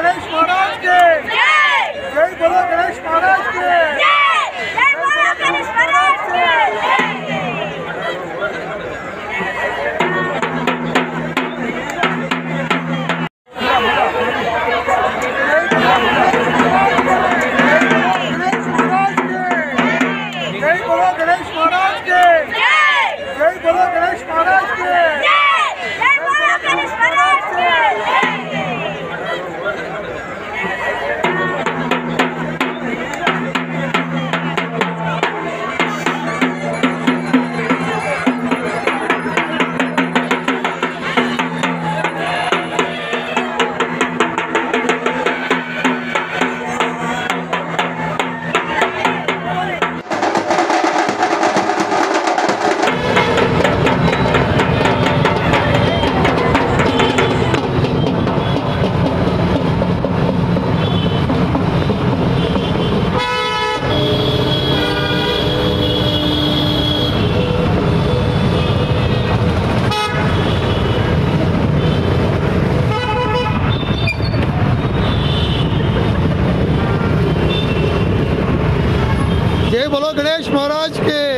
गणेश महाराज के जय बोलो गणेश महाराज के जय बोलो गणेश महाराज के जय बोलो गणेश महाराज के जय बोलो गणेश महाराज के जय बोलो गणेश महाराज के जय बोलो गणेश महाराज के